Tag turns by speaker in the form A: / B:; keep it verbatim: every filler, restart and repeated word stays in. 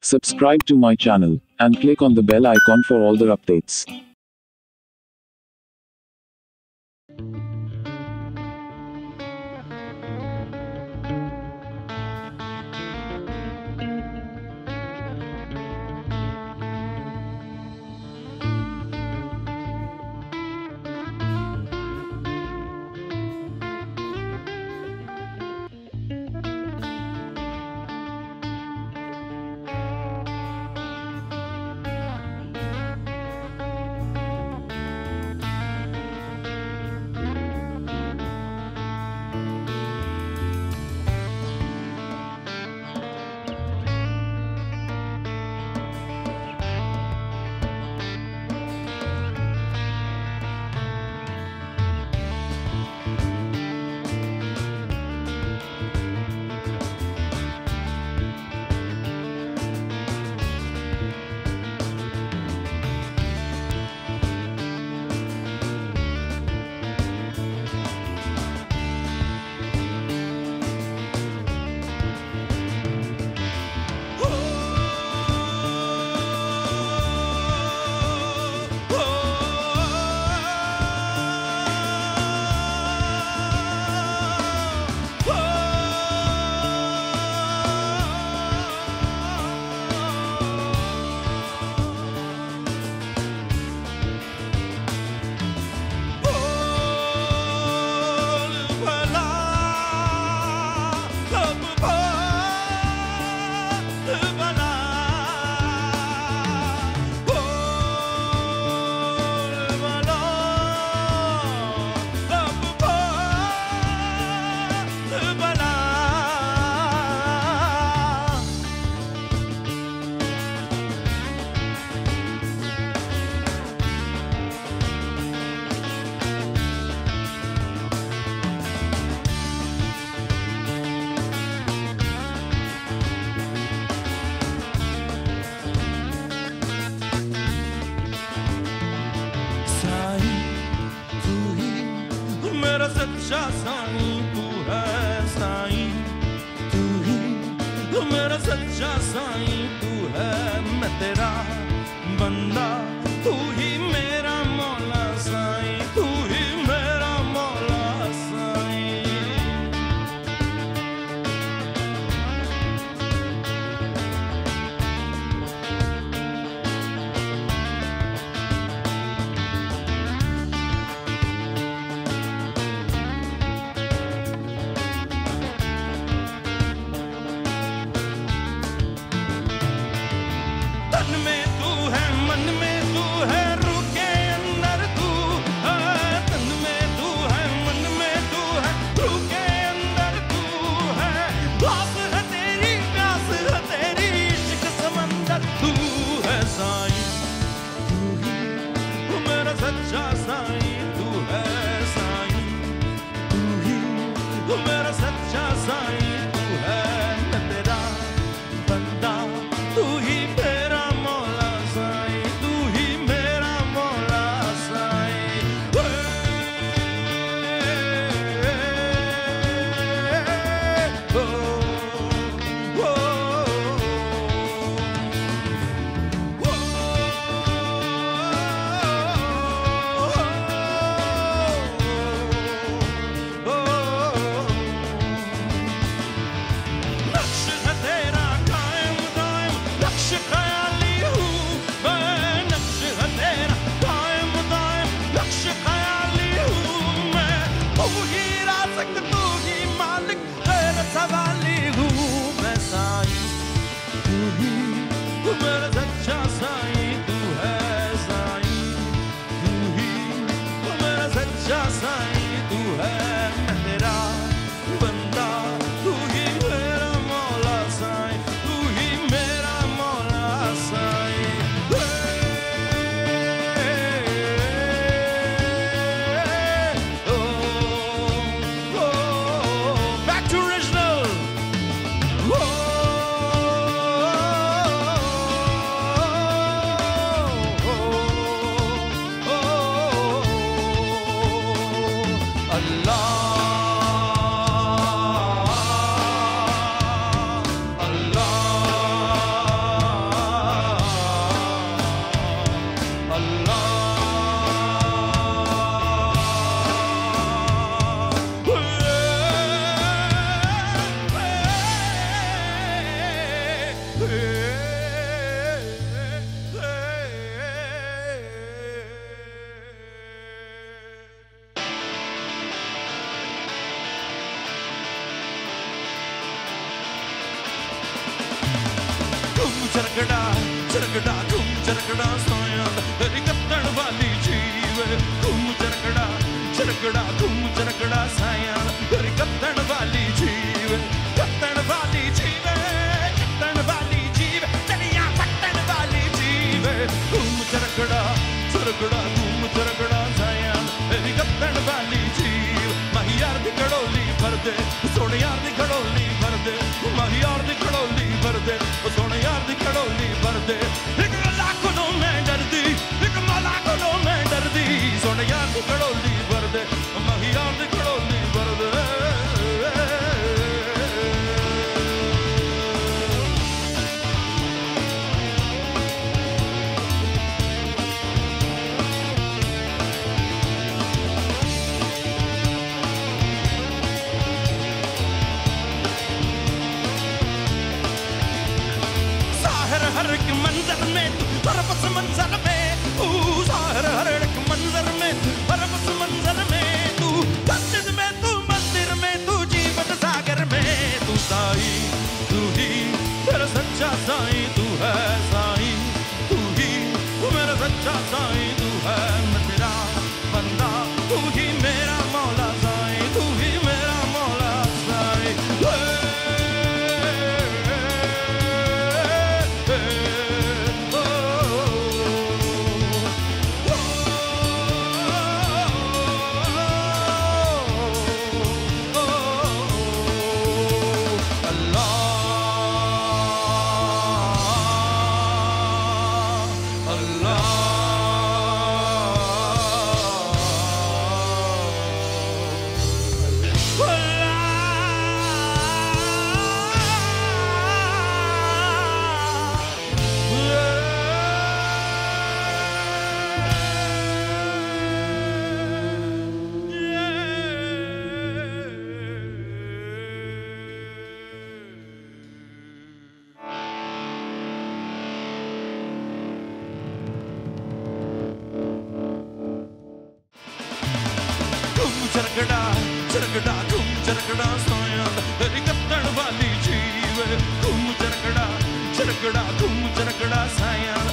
A: Subscribe to my channel and click on the bell icon for all the updates.
B: सच्चा साईं तू है साईं, तू ही मेरा सच्चा साईं तू है। मैं तेरा बंदा, तू ही मेरा मौला साईं, तू ही मेरा मौला साईं। तन में तू है, मन में तू है, रूह के अंदर तू है। तन में तू है, मन में तू है, रूह के अंदर तू है। प्यास है तेरी, प्यास है तेरी, इश्क समंदर तू है साईं, तू ही मेरा सच्चा साईं तू है साईं, तू ही मेरा सच्चा साईं तू है। मैं तेरा बंदा, तू ही मेरा मौला साईं, तू ही मेरा मौला साईं। ओ, ओ, ओ, ओ, ਚਰਕੜਾ ਚਰਕੜਾ ਘੁੰਮ ਚਰਕੜਾ ਸਾਇਆ ਤੇਰੀ ਕੱਤਣ ਵਾਲੀ ਜੀਵੇ ਘੁੰਮ ਚਰਕੜਾ ਚਰਕੜਾ ਘੁੰਮ ਚਰਕੜਾ ਸਾਇਆ ਤੇਰੀ ਕੱਤਣ ਵਾਲੀ ਜੀਵੇ ਕੱਤਣ ਵਾਲੀ ਜੀਵੇ ਕੱਤਣ ਵਾਲੀ ਜੀਵੇ ਤੇਰੀਆਂ ਕੱਤਣ ਵਾਲੀ ਜੀਵੇ ਘੁੰਮ ਚਰਕੜਾ ਚਰਕੜਾ ਘੁੰਮ ਚਰਕੜਾ ਸਾਇਆ ਤੇਰੀ ਕੱਤਣ ਵਾਲੀ ਜੀਵ ਮਾਹੀ ਯਾਰ ਦੀ ਘੜੋਲੀ ਭਰਦੇ ਸੋਹਣੇ ਯਾਰ ਦੀ ਘੜੋਲੀ ਭਰਦੇ ਮਾਹੀ ਯਾਰ ਦੀ ਘੜੋਲੀ ਭਰਦੇ ਸੋਹਣੇ ਯਾਰ ਦੀ ਘੜੋਲੀ ਭਰਦੇ ਇੱਕ ਗੱਲਾਂ ਕੋਲੋਂ ਮੈਂ ਡਰਦੀ ਇੱਕ ਮਾਲਾ ਕੋਲੋਂ ਮੈਂ ਡਰਦੀ ਸੋਹਣੇ ਯਾਰ ਦੀ ਘੜੋਲੀ ਭਰਦੇ ਮਾਹੀ ਯਾਰ ਦੀ ਘੜੋਲੀ ਭਰਦੇ हर एक मंजर में हर बस मंजर में तू साहर हर एक मंजर में हर बस मंजर में तू मस्जिद में तू मंदिर में तू जीवन सागर में तू साई तू ही मेरा सच्चा साई तू है साई तू ही मेरा सच्चा साई तू है मैं तेरा बंदा तू ही मेरा मौला साई तू ही मेरा मौला साई ਚਰਕੜਾ ਚਰਕੜਾ ਘੁੰਮ ਚਰਕੜਾ ਸਾਇਆ ਤੇਰੀ ਕੱਤਣ ਵਾਲੀ ਜੀਵੇ ਘੁੰਮ ਚਰਕੜਾ ਚਰਕੜਾ ਘੁੰਮ ਚਰਕੜਾ ਸਾਇਆ